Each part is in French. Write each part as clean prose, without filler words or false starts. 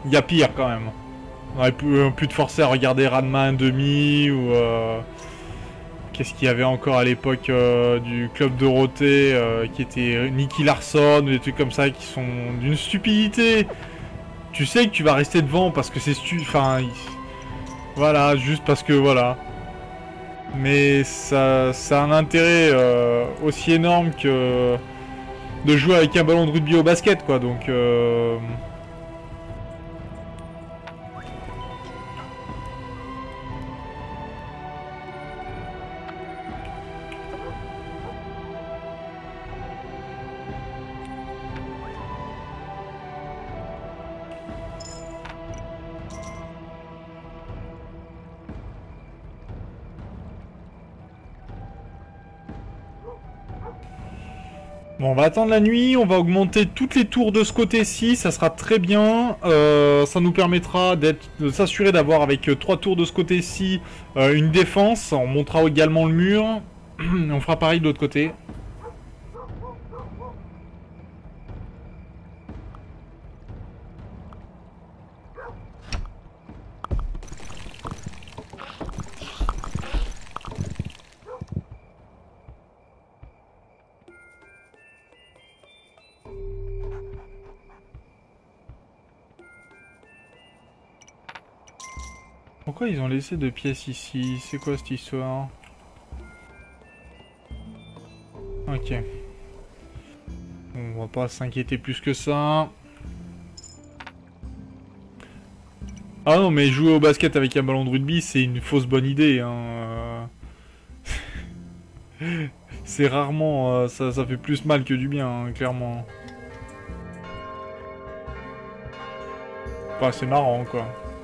Il y a pire quand même. On aurait pu te forcer à regarder Ranma 1,5 ou... Qu'est-ce qu'il y avait encore à l'époque du Club Dorothée qui était Nicky Larson, ou des trucs comme ça qui sont d'une stupidité. Tu sais que tu vas rester devant parce que c'est Enfin, voilà, juste parce que voilà. Mais ça a un intérêt aussi énorme que de jouer avec un ballon de rugby au basket, quoi. Donc, bon, on va attendre la nuit, on va augmenter toutes les tours de ce côté-ci, ça sera très bien. Ça nous permettra de s'assurer d'avoir avec 3 tours de ce côté-ci une défense. On montera également le mur. On fera pareil de l'autre côté. Pourquoi ils ont laissé 2 pièces ici? C'est quoi cette histoire? Ok. On va pas s'inquiéter plus que ça. Ah non, mais jouer au basket avec un ballon de rugby, c'est une fausse bonne idée. Hein. C'est rarement... ça fait plus mal que du bien, hein, clairement. Enfin, c'est marrant, quoi.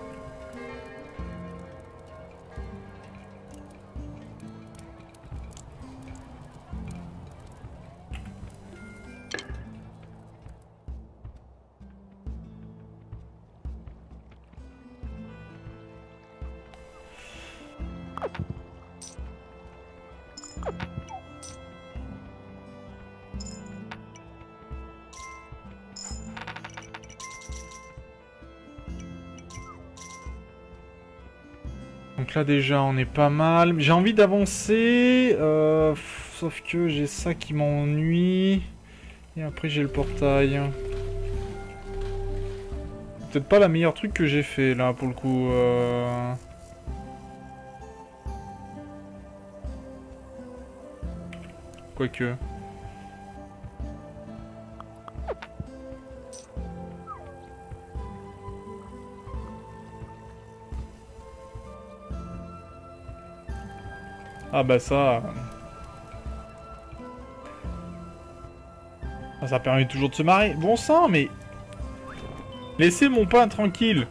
Donc là déjà on est pas mal. J'ai envie d'avancer. Sauf que j'ai ça qui m'ennuie. Et après j'ai le portail. Peut-être pas la meilleure truc que j'ai fait là pour le coup. Quoique. Ah bah ça... Ça permet toujours de se marrer. Bon sang, mais... Laissez mon pain tranquille.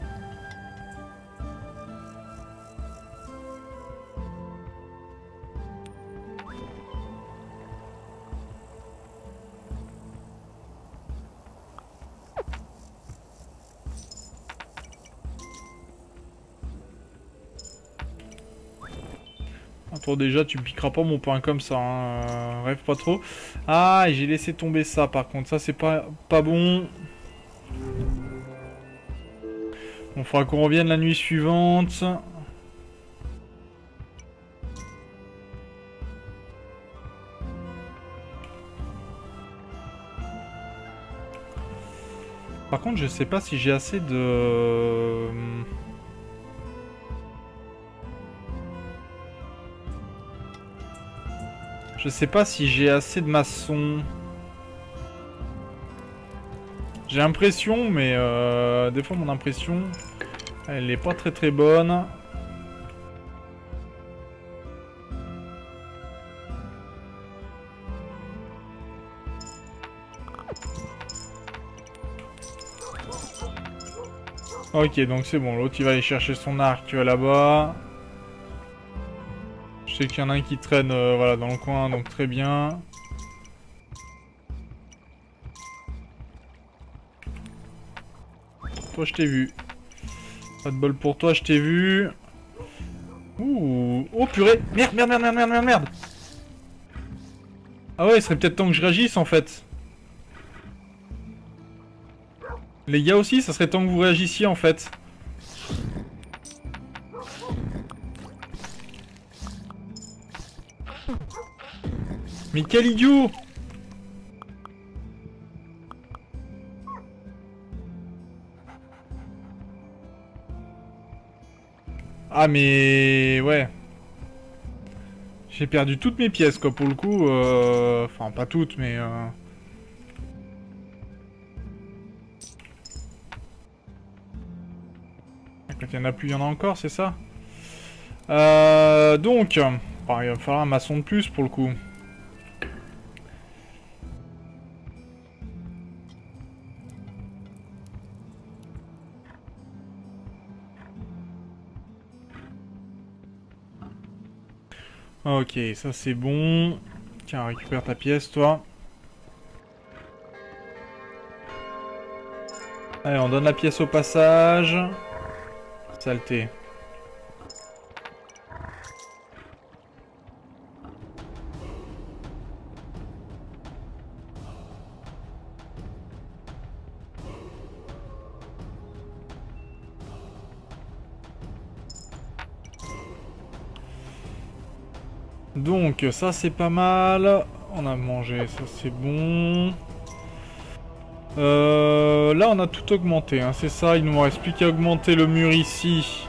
Toi déjà tu piqueras pas mon pain comme ça, hein. Rêve pas trop. Ah, et j'ai laissé tomber ça par contre, ça c'est pas bon. Bon, faudra qu'on revienne la nuit suivante. Par contre je sais pas si j'ai assez de... Je sais pas si j'ai assez de maçons. J'ai l'impression, mais des fois mon impression, elle est pas très très bonne. Ok, donc c'est bon, l'autre il va aller chercher son arc là-bas. Je sais qu'il y en a un qui traîne voilà, dans le coin, donc très bien. Toi je t'ai vu. Pas de bol pour toi, je t'ai vu. Ouh. Oh purée. Merde, merde, merde, merde, merde, merde, merde. Ah ouais, il serait peut-être temps que je réagisse en fait. Les gars aussi, ça serait temps que vous réagissiez en fait. Mais quel idiot! Ah mais... ouais. J'ai perdu toutes mes pièces quoi pour le coup. Enfin pas toutes mais... Quand il y en a plus, il y en a encore, c'est ça? Donc... Bon, il va falloir un maçon de plus pour le coup. Ok, ça c'est bon. Tiens, récupère ta pièce, toi. Allez, on donne la pièce au passage. Saleté. Donc, ça c'est pas mal. On a mangé, ça c'est bon. Là on a tout augmenté, hein, c'est ça, il nous reste plus qu'à augmenter le mur ici.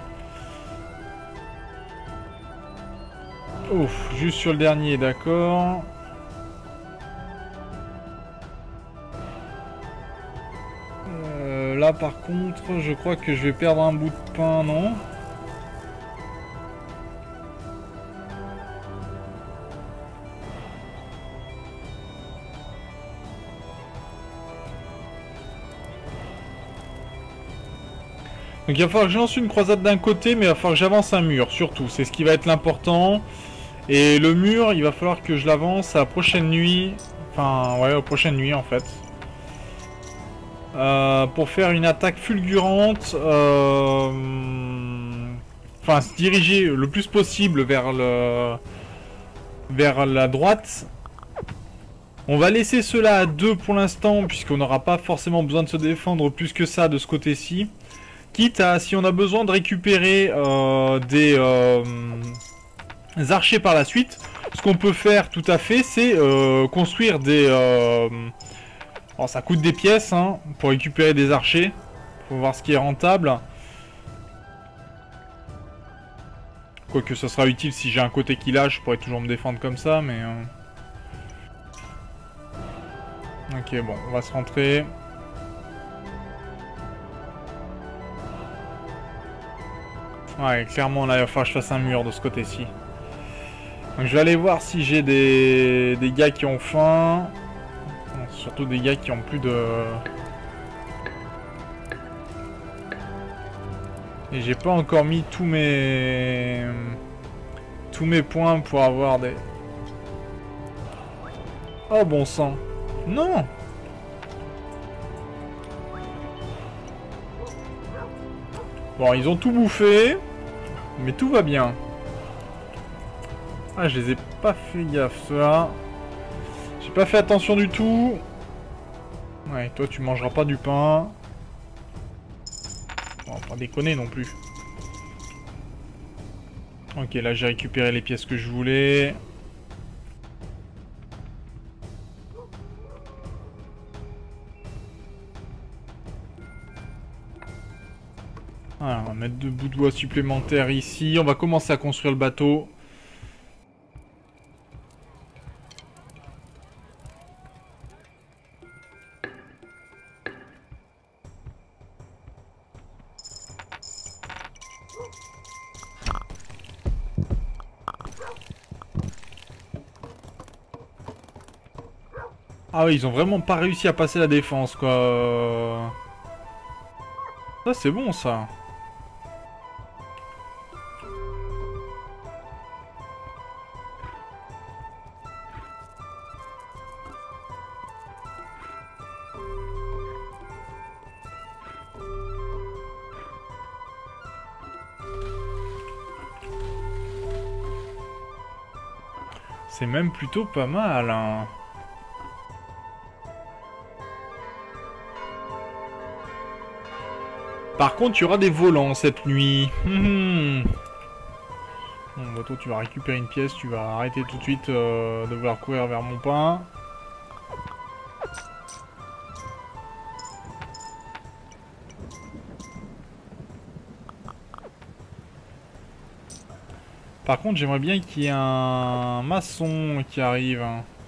Ouf, juste sur le dernier, d'accord. Là par contre, je crois que je vais perdre un bout de pain, non? Donc il va falloir que je lance une croisade d'un côté, mais il va falloir que j'avance un mur, surtout. C'est ce qui va être l'important. Et le mur, il va falloir que je l'avance à la prochaine nuit. Enfin, ouais, aux prochaines nuits en fait. Pour faire une attaque fulgurante. Enfin, se diriger le plus possible vers la droite. On va laisser cela à 2 pour l'instant, puisqu'on n'aura pas forcément besoin de se défendre plus que ça de ce côté-ci. Quitte à, si on a besoin de récupérer des archers par la suite, ce qu'on peut faire tout à fait, c'est construire des... Alors ça coûte des pièces hein, pour récupérer des archers. Faut voir ce qui est rentable. Quoique ça sera utile si j'ai un côté qui lâche, je pourrais toujours me défendre comme ça, mais... Ok, bon, on va se rentrer. Ouais, clairement, là, il va falloir que je fasse un mur de ce côté-ci. Donc je vais aller voir si j'ai des gars qui ont faim. Surtout des gars qui ont plus de... Et j'ai pas encore mis tous mes points pour avoir des... Oh bon sang. Non. Bon, ils ont tout bouffé. Mais tout va bien. Ah, je les ai pas fait gaffe, ceux-là. J'ai pas fait attention du tout. Ouais, toi, tu mangeras pas du pain. Bon, pas déconner non plus. Ok, là, j'ai récupéré les pièces que je voulais. Voilà, on va mettre 2 bouts de bois supplémentaires ici. On va commencer à construire le bateau. Ah oui, ils ont vraiment pas réussi à passer la défense, quoi. Ça, c'est bon, ça. C'est même plutôt pas mal, hein. Par contre, il y aura des volants cette nuit. Bon, bah toi, tu vas récupérer une pièce, tu vas arrêter tout de suite de vouloir courir vers mon pain. Par contre, j'aimerais bien qu'il y ait un maçon qui arrive.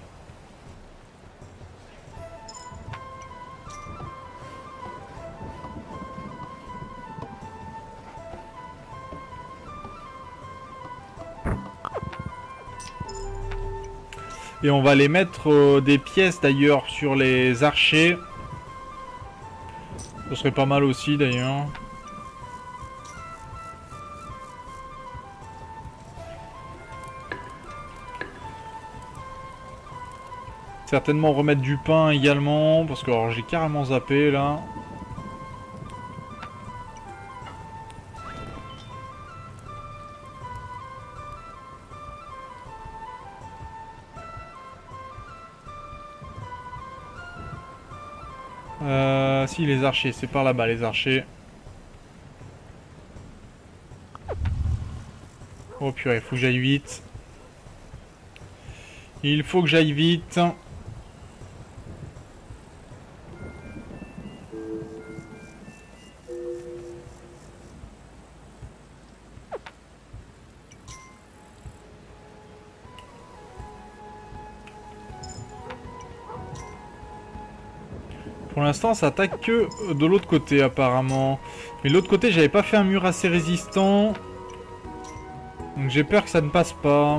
Et on va les mettre des pièces d'ailleurs sur les archers. Ce serait pas mal aussi d'ailleurs. Certainement remettre du pain également, parce que alors j'ai carrément zappé là. Si les archers, c'est par là-bas les archers. Oh purée, faut que j'aille vite. Il faut que j'aille vite. Pour l'instant, ça attaque que de l'autre côté apparemment. Mais de l'autre côté, j'avais pas fait un mur assez résistant. Donc j'ai peur que ça ne passe pas.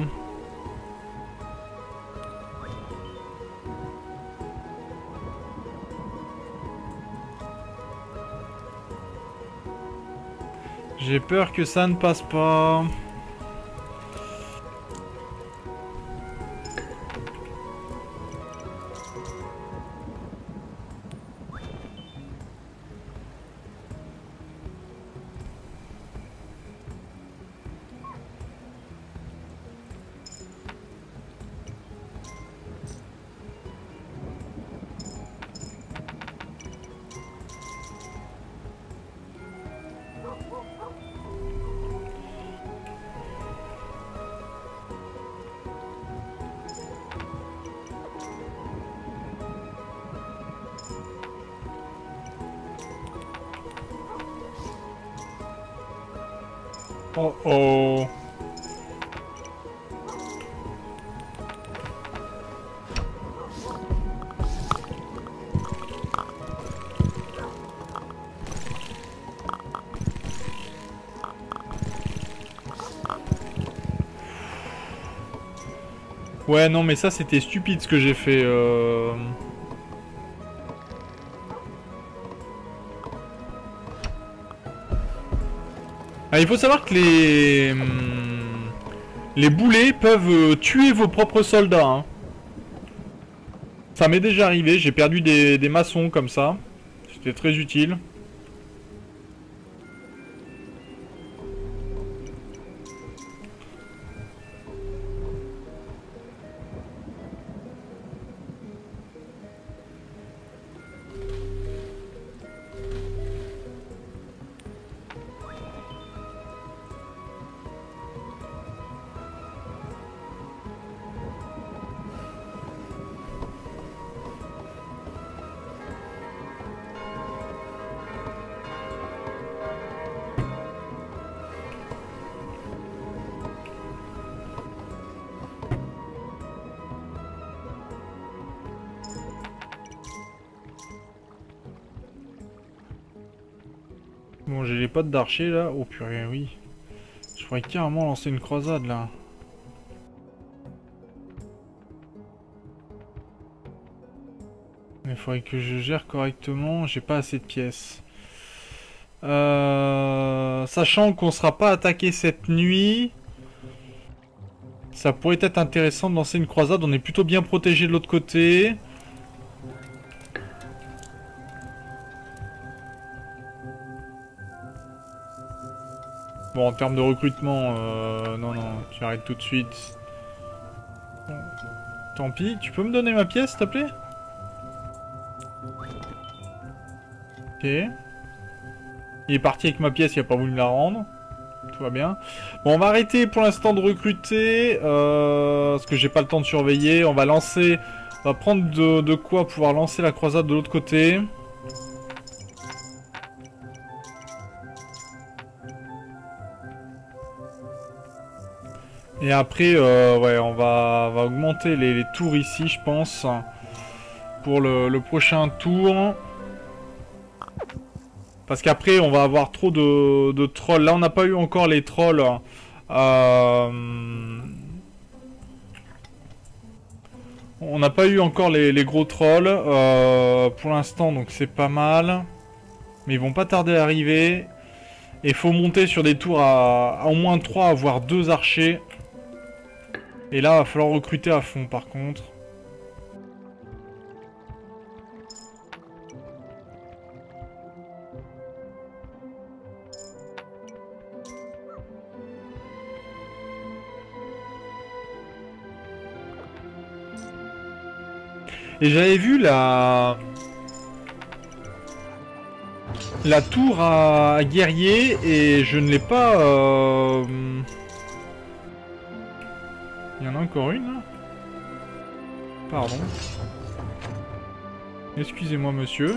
J'ai peur que ça ne passe pas. Oh oh. Ouais, non, mais ça, c'était stupide ce que j'ai fait. Ah, il faut savoir que les boulets peuvent tuer vos propres soldats. Hein. Ça m'est déjà arrivé, j'ai perdu des maçons comme ça. C'était très utile. Bon, j'ai les potes d'archer là. Oh purée, oui. Je pourrais carrément lancer une croisade là. Il faudrait que je gère correctement. J'ai pas assez de pièces. Sachant qu'on sera pas attaqué cette nuit, ça pourrait être intéressant de lancer une croisade. On est plutôt bien protégé de l'autre côté. Bon, en termes de recrutement, non, non, tu arrêtes tout de suite. Bon, tant pis, tu peux me donner ma pièce, s'il te plaît? Ok. Il est parti avec ma pièce, il a pas voulu me la rendre. Tout va bien. Bon, on va arrêter pour l'instant de recruter. Parce que j'ai pas le temps de surveiller. On va lancer... On va prendre de quoi pouvoir lancer la croisade de l'autre côté. Et après, ouais, on va augmenter les tours ici, je pense. Pour le prochain tour. Parce qu'après, on va avoir trop de trolls. Là, on n'a pas eu encore les trolls. On n'a pas eu encore les gros trolls. Pour l'instant, donc c'est pas mal. Mais ils vont pas tarder à arriver. Et il faut monter sur des tours à au moins 3, voire 2 archers. Et là, il va falloir recruter à fond, par contre. Et j'avais vu la tour à guerrier et je ne l'ai pas... Il y en a encore une là? Pardon. Excusez-moi monsieur.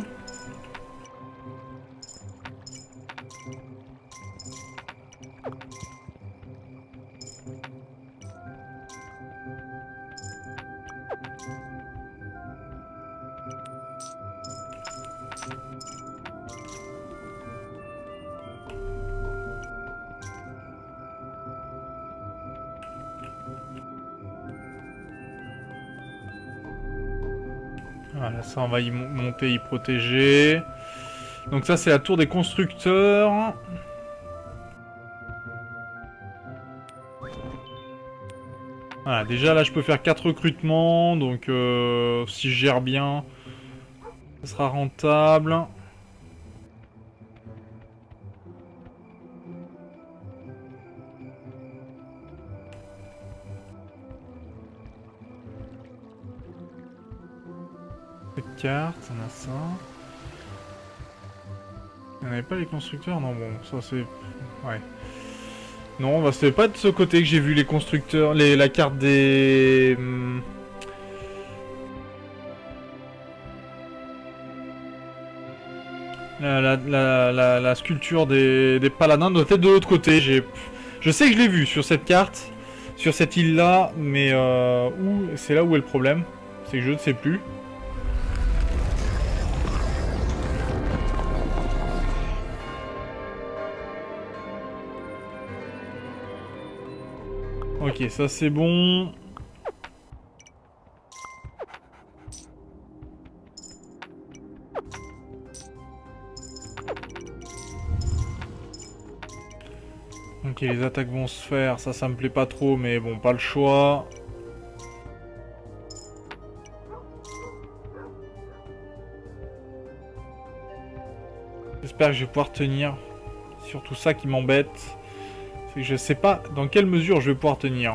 Voilà, ça on va y monter, y protéger. Donc ça c'est la tour des constructeurs. Voilà, déjà là je peux faire 4 recrutements, donc si je gère bien, ça sera rentable. Cette carte, on a ça. Il n'y en avait pas les constructeurs? Non, bon, ça c'est... Ouais. Non, c'était pas de ce côté que j'ai vu les constructeurs, la carte des... La sculpture des paladins doit être de l'autre côté. Je sais que je l'ai vu sur cette carte, sur cette île-là, mais c'est là où est le problème. C'est que je ne sais plus. Ok, ça c'est bon. Ok, les attaques vont se faire, ça me plaît pas trop, mais bon, pas le choix. J'espère que je vais pouvoir tenir. Surtout ça qui m'embête. C'est que je sais pas dans quelle mesure je vais pouvoir tenir.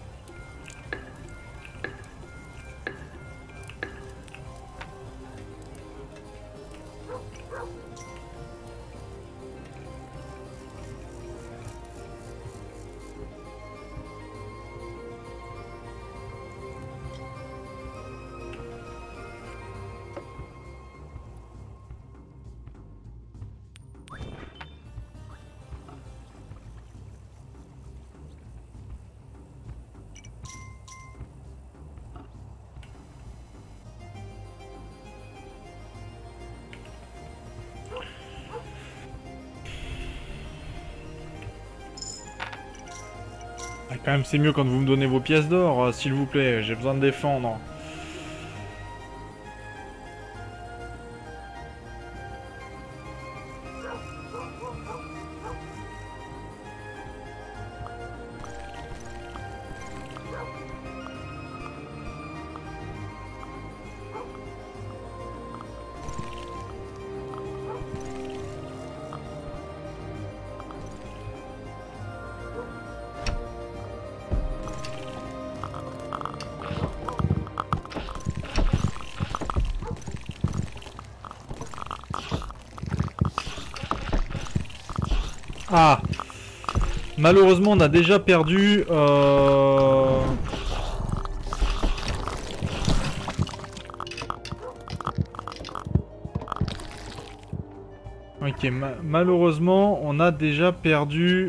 Ah, quand même, c'est mieux quand vous me donnez vos pièces d'or, s'il vous plaît. J'ai besoin de défendre. Ah, malheureusement, on a déjà perdu... Ok, malheureusement, on a déjà perdu...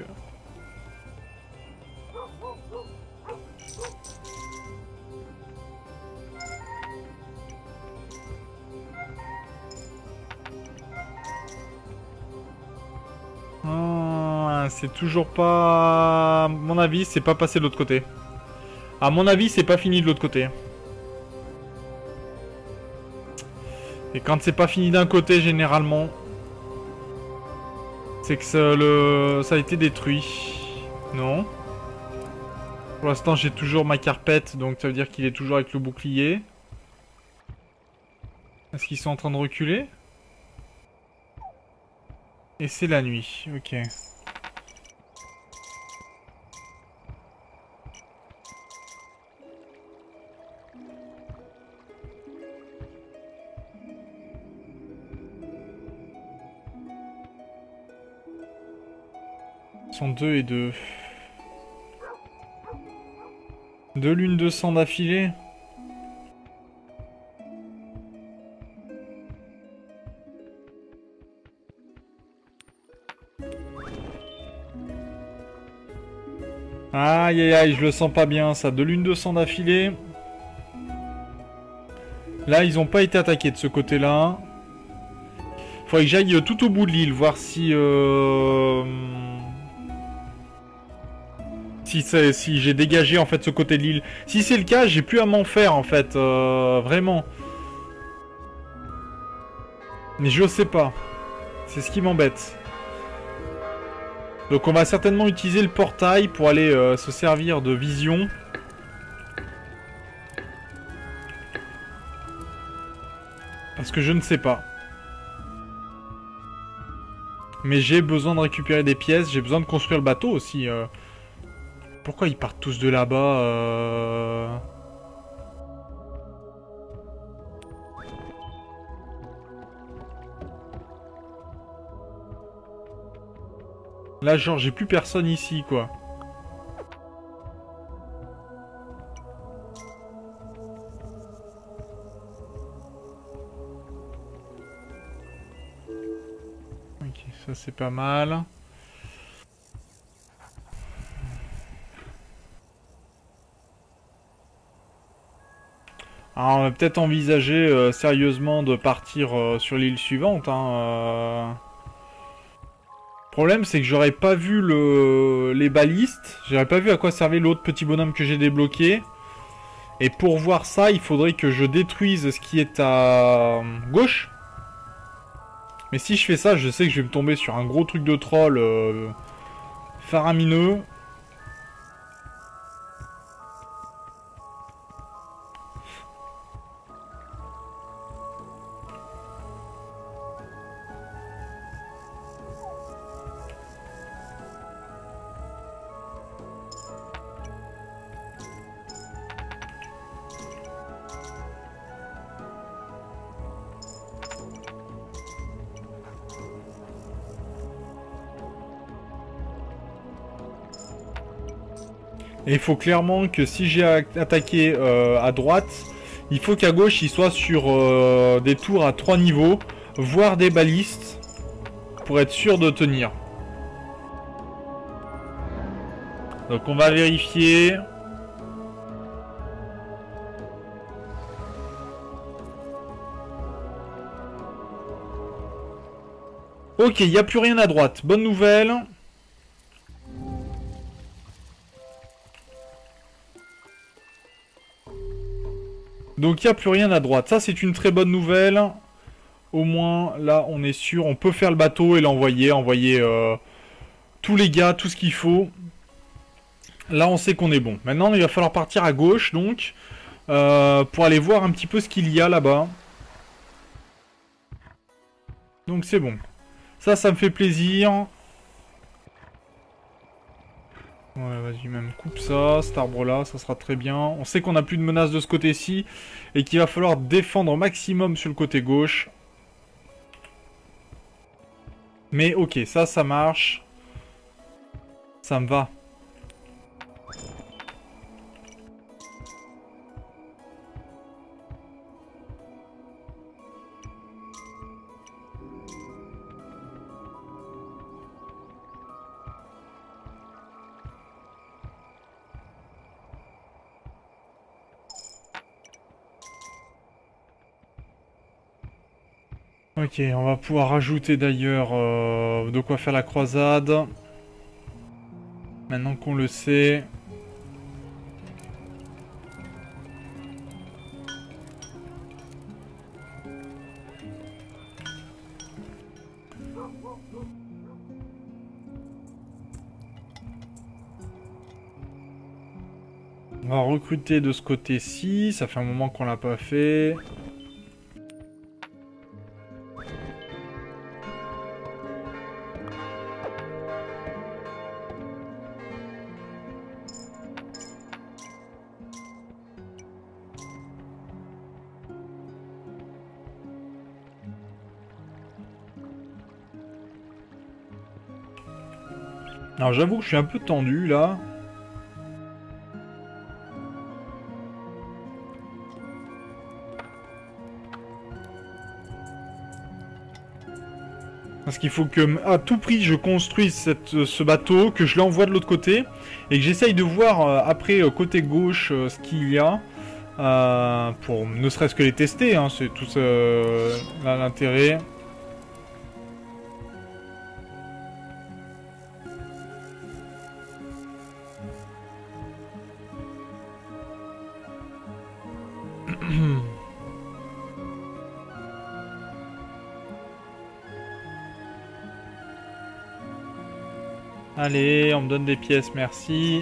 Ah, c'est toujours pas... À mon avis, c'est pas passé de l'autre côté. À mon avis, c'est pas fini de l'autre côté. Et quand c'est pas fini d'un côté, généralement... C'est que ça a été détruit. Non. Pour l'instant, j'ai toujours ma carpette, donc ça veut dire qu'il est toujours avec le bouclier. Est-ce qu'ils sont en train de reculer? Et c'est la nuit, ok. Ils sont 2 et 2. 2 lunes de sang d'affilée. Aïe aïe aïe, je le sens pas bien ça. 2 lunes de sang d'affilée. Là, ils ont pas été attaqués de ce côté-là. Faudrait que j'aille tout au bout de l'île, voir si... Si j'ai dégagé en fait ce côté de l'île. Si c'est le cas, j'ai plus à m'en faire en fait, vraiment. Mais je sais pas. C'est ce qui m'embête. Donc on va certainement utiliser le portail pour aller se servir de vision. Parce que je ne sais pas. Mais j'ai besoin de récupérer des pièces, j'ai besoin de construire le bateau aussi. Pourquoi ils partent tous de là-bas Là, genre, j'ai plus personne ici, quoi. Ok, ça c'est pas mal. Alors, on va peut-être envisager sérieusement de partir sur l'île suivante. Hein, Le problème, c'est que j'aurais pas vu les balistes. J'aurais pas vu à quoi servait l'autre petit bonhomme que j'ai débloqué. Et pour voir ça, il faudrait que je détruise ce qui est à gauche. Mais si je fais ça, je sais que je vais me tomber sur un gros truc de troll faramineux. Et il faut clairement que si j'ai attaqué à droite, il faut qu'à gauche il soit sur des tours à 3 niveaux, voire des balistes, pour être sûr de tenir. Donc on va vérifier. Ok, il n'y a plus rien à droite. Bonne nouvelle. Donc il n'y a plus rien à droite. Ça, c'est une très bonne nouvelle. Au moins, là, on est sûr. On peut faire le bateau et l'envoyer. Envoyer tous les gars, tout ce qu'il faut. Là, on sait qu'on est bon. Maintenant, il va falloir partir à gauche, donc, pour aller voir un petit peu ce qu'il y a là-bas. Donc, c'est bon. Ça me fait plaisir. Ouais, vas-y, même coupe ça, cet arbre-là, ça sera très bien. On sait qu'on n'a plus de menace de ce côté-ci et qu'il va falloir défendre au maximum sur le côté gauche. Mais ok, ça marche. Ça me va. Ok, on va pouvoir rajouter d'ailleurs de quoi faire la croisade. Maintenant qu'on le sait. On va recruter de ce côté-ci. Ça fait un moment qu'on l'a pas fait. Alors j'avoue que je suis un peu tendu là. Parce qu'il faut que, à tout prix, je construise ce bateau, que je l'envoie de l'autre côté, et que j'essaye de voir après, côté gauche, ce qu'il y a, pour ne serait-ce que les tester, hein, c'est tout là, l'intérêt. Allez, on me donne des pièces, merci.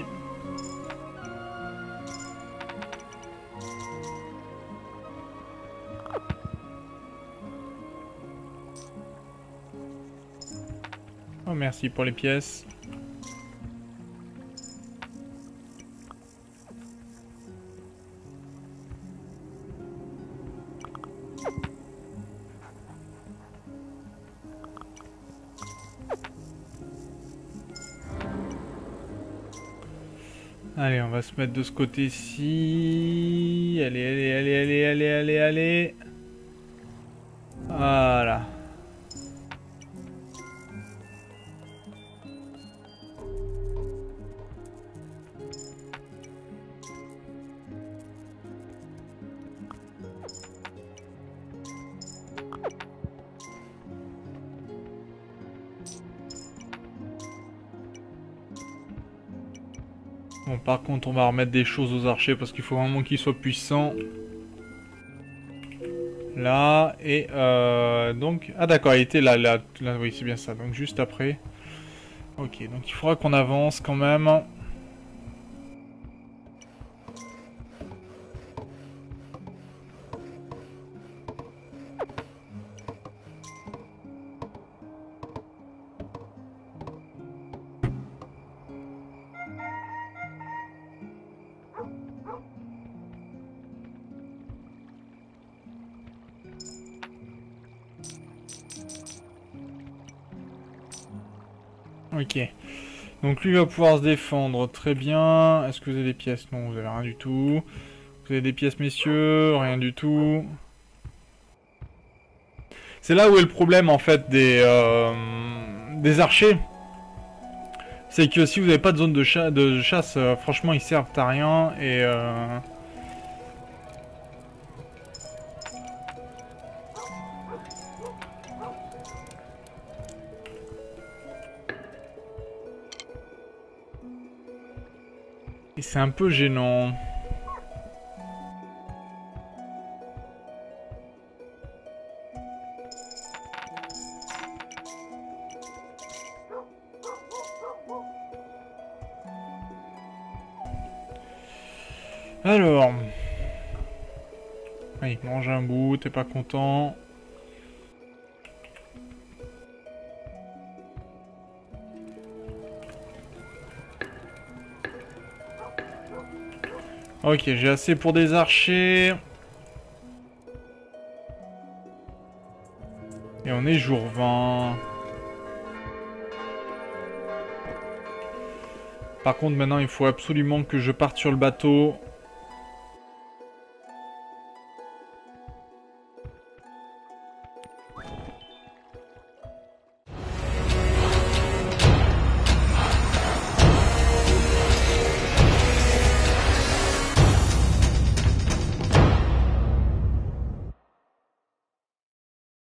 Oh, merci pour les pièces. Allez, on va se mettre de ce côté-ci. Allez, allez, allez, allez, allez, allez, allez. Voilà. Bon, par contre, on va remettre des choses aux archers parce qu'il faut vraiment qu'ils soient puissants. Là, et donc... Ah d'accord, il était là, oui, c'est bien ça, donc juste après. Ok, donc il faudra qu'on avance quand même. Ok. Donc lui va pouvoir se défendre, très bien. Est-ce que vous avez des pièces? Non, vous avez rien du tout. Vous avez des pièces, messieurs? Rien du tout. C'est là où est le problème, en fait, des archers. C'est que si vous n'avez pas de zone de chasse, franchement, ils servent à rien. Et c'est un peu gênant. Alors... Oui, mange un bout, t'es pas content. Ok, j'ai assez pour des archers. Et on est jour 20. Par contre, maintenant, il faut absolument que je parte sur le bateau